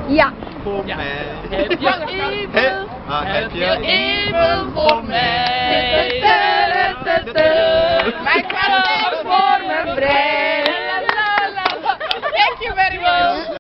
Ja. Voor Ja. mij. Heb je even, Heb je heb je even voor mij?